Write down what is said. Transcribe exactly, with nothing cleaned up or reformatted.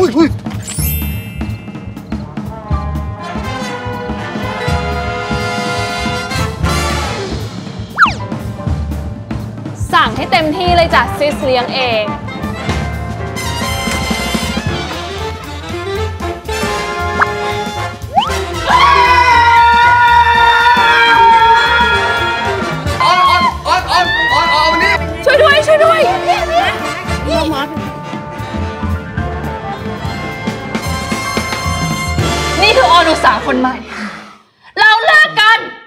สั่งให้เต็มที่เลยจ้ะซิสเลี้ยงเองช่วยด้วยช่วยด้วยนี่คือออนอุตสาหคนใหม่เราเลิกกัน